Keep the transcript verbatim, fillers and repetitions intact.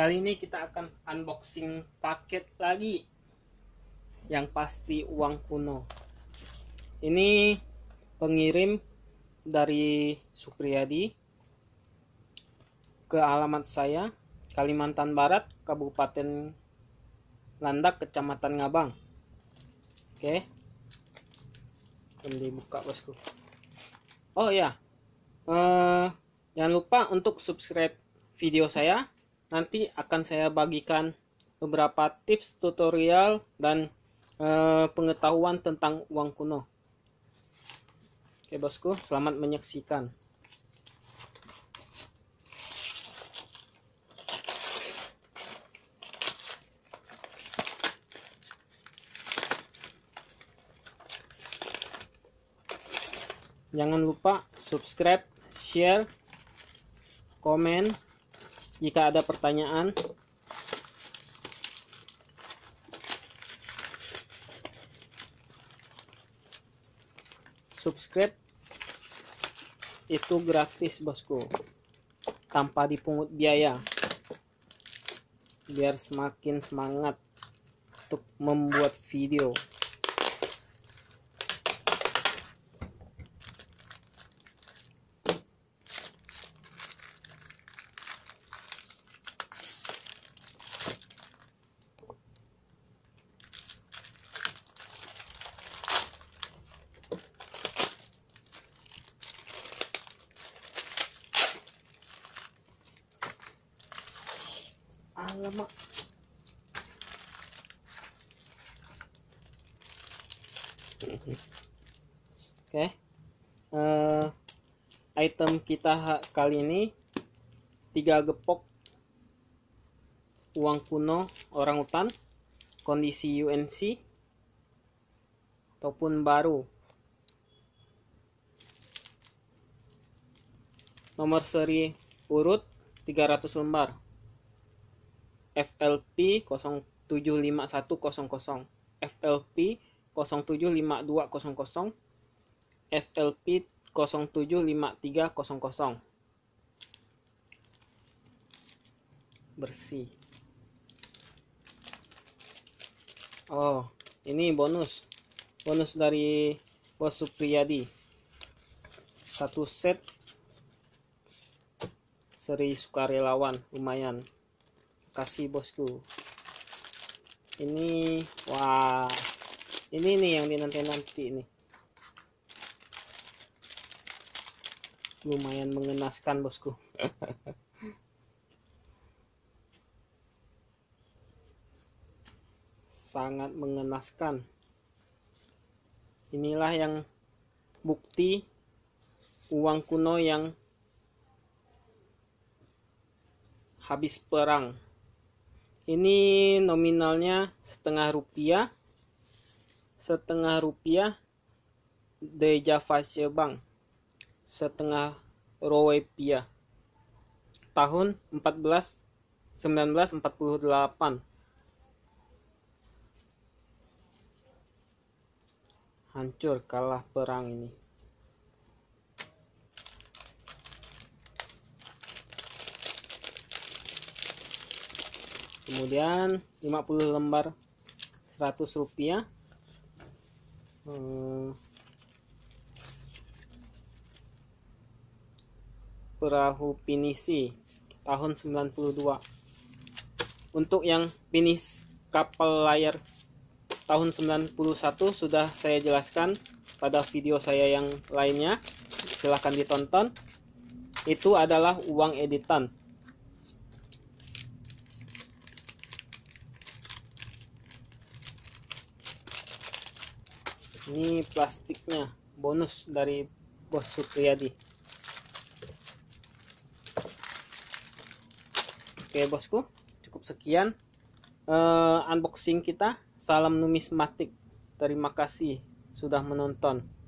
Kali ini kita akan unboxing paket lagi, yang pasti uang kuno. Ini pengirim dari Supriyadi ke alamat saya, Kalimantan Barat, Kabupaten Landak, Kecamatan Ngabang. Oke, akan dibuka bosku. Oh ya, eh, jangan lupa untuk subscribe video saya. Nanti akan saya bagikan beberapa tips, tutorial, dan eh, pengetahuan tentang uang kuno. Oke bosku, selamat menyaksikan. Jangan lupa subscribe, share, komen jika ada pertanyaan. Subscribe itu gratis bosku, tanpa dipungut biaya, biar semakin semangat untuk membuat video. Alamak. Oke, uh, item kita kali ini tiga gepok uang kuno orangutan kondisi U N C ataupun baru. Nomor seri urut tiga ratus lembar, F L P nol tujuh lima satu nol nol, F L P nol tujuh lima dua nol nol, F L P nol tujuh lima tiga nol nol. Bersih. Oh, ini bonus. Bonus dari Bos Supriyadi. Satu set seri sukarelawan, lumayan. Kasih bosku. Ini wah, ini nih yang dinanti-nanti nih. Lumayan mengenaskan bosku. Sangat mengenaskan. Inilah yang bukti uang kuno yang habis perang. Ini nominalnya setengah rupiah, setengah rupiah de Java Bank, setengah rupiah. Tahun sembilan belas empat puluh delapan. Hancur kalah perang ini. Kemudian lima puluh lembar seratus rupiah. Hmm. Perahu pinisi tahun sembilan puluh dua. Untuk yang finish kapal layar tahun sembilan puluh satu sudah saya jelaskan pada video saya yang lainnya. Silahkan ditonton. Itu adalah uang editan. Ini plastiknya, bonus dari Bos Supriyadi. Oke bosku, cukup sekian uh, unboxing kita. Salam numismatik. Terima kasih sudah menonton.